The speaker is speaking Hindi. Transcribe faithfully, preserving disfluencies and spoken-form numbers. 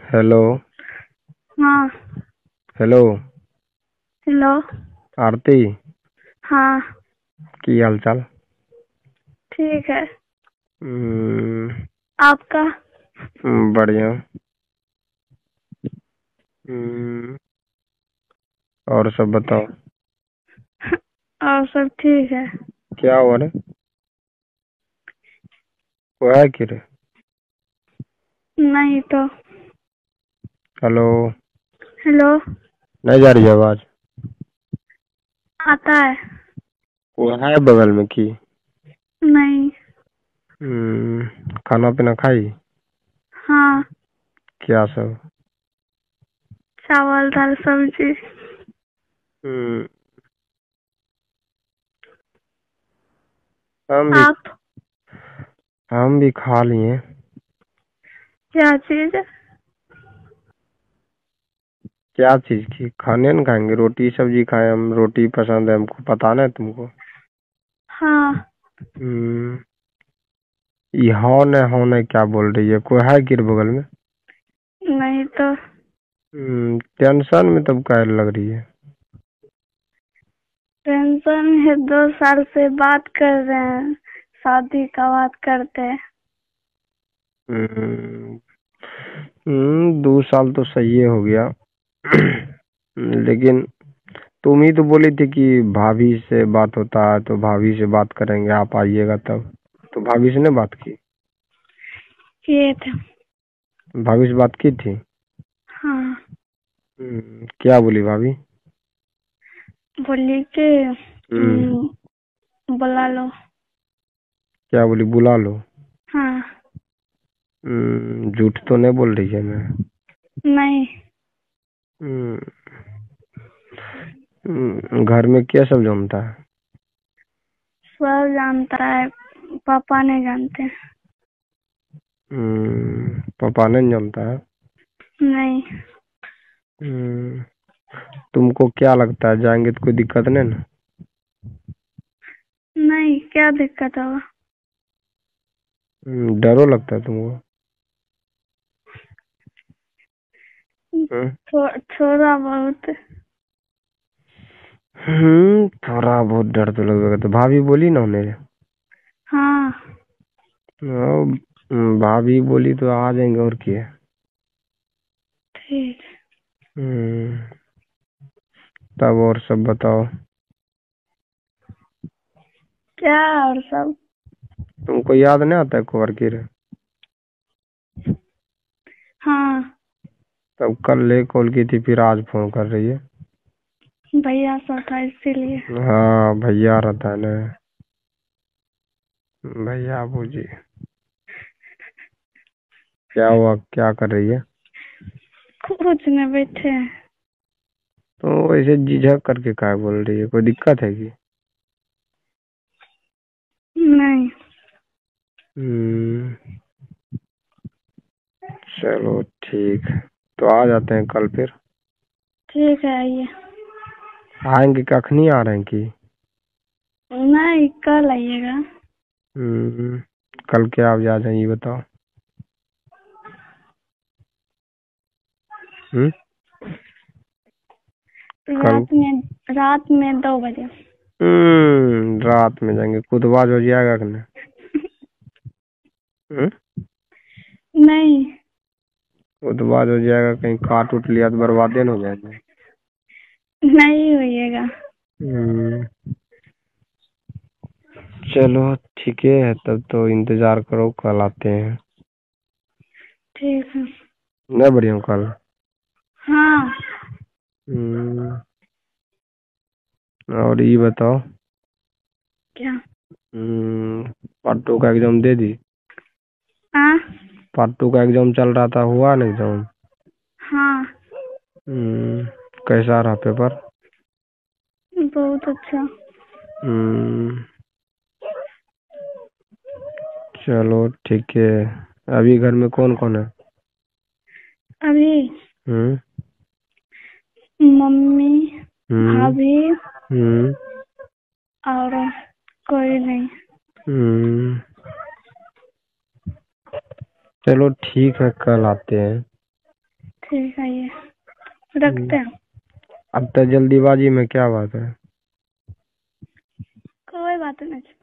हेलो। हाँ। हेलो। हेलो। आरती, हाँ। की हाल चाल? ठीक है। हम्म, आपका? बढ़िया। हम्म, और सब बताओ। और सब ठीक है। क्या हुआ रे? वो है कि रे? नहीं तो। हेलो। हेलो। नहीं जा रही है आवाज? आता है। वो है बगल में की? नहीं। हम्म, खाना पीना खाई? हाँ। क्या सब? चावल दाल सब्जी। हम्म, हम भी आप? हम भी खा लिए। क्या चीज? क्या चीज की खाने न खाएंगे? रोटी सब्जी खाए हम। रोटी पसंद है हमको, पता नहीं तुमको? हाँ। हम्म, ये हो न हो न क्या बोल रही है? कोई है कि रे बगल में? नहीं तो। हम्म, टेंशन में तब क्या लग रही है? टेंशन है, दो साल से बात कर रहे हैं, शादी का बात करते हैं। हम्म, हम्म, दो साल तो सही हो गया। लेकिन तुम ही तो बोली थी कि भाभी से बात होता है तो भाभी से बात करेंगे, आप आइएगा तब। तो भाभी से ने बात की? किए थे। भाभी से बात की थी? हाँ। हम्म, क्या बोली भाभी? बोली कि हम्म, हम्म, बुला लो। क्या बोली? बुला लो? हाँ। हम्म, झूठ तो नहीं बोल रही है मैं? नहीं। हम्म, हम्म, घर में क्या सब जमता है? सब जानता है, पापा नहीं जानते। हम्म, पापा नहीं जमता है? नहीं। हम्म, तुमको क्या लगता है जाएंगे तो कोई दिक्कत नहीं ना? नहीं, क्या दिक्कत होगा? हम्म, डरो लगता है तुमको? हम्म, थो, थोड़ा बहुत। हम्म, थोड़ा बहुत डर तो लगेगा। तो भाभी बोली ना उन्हें? हाँ। हाँ, भाभी बोली तो आ जाएंगे, और क्या। ठीक। हम्म, तब और सब बताओ। क्या और सब? तुमको याद नहीं आता है कुंवर की रे? हाँ। तब कल ले कॉल की थी, फिर आज फोन कर रही है। भैया सब था इसीलिए। हाँ, भैया रहता है ना। भैया बूजी। क्या हुआ, क्या कर रही है? कुछ में बैठे हैं। तो ऐसे झिझक करके क्या बोल रही है? कोई दिक्कत है कि? नहीं। हम्म, चलो ठीक है। तो आ जाते हैं कल फिर। ठीक है, आइए। आएंगे कखनी आ रहे हैं कि? नहीं, कल आइएगा। हम्म, कल क्या आप जा जाए ये बताओ। हम्म, कल। रात में रात में दो बजे। हम्म, रात में जाएंगे? कुतवाज हो जाएगा कि नहीं? हम्म, नहीं। कुतवाज हो जाएगा, कहीं काट उठ लिया तो बर्बादे न हो जाएगा। नहीं होइएगा। हम्म, चलो ठीक है, तब तो इंतजार करो, कल आते हैं। ठीक है। नहीं बढ़िया कल? हाँ। हम्म, और ये बताओ। क्या? हम्म, पार्ट टू का एग्जाम दे दी? हाँ। पार्ट टू का एग्जाम चल रहा था, हुआ ना एग्जाम? हाँ। हम्म, कैसा रहा पेपर? बहुत अच्छा। हम्म, चलो ठीक है। अभी घर में कौन कौन है? अभी हम्म, मम्मी, हम्म, भाभी हम्म, और कोई नहीं। हम्म, चलो ठीक है, कल आते हैं। ठीक है, ये रखते हैं। अब तो जल्दीबाजी में क्या बात है? कोई बात नहीं।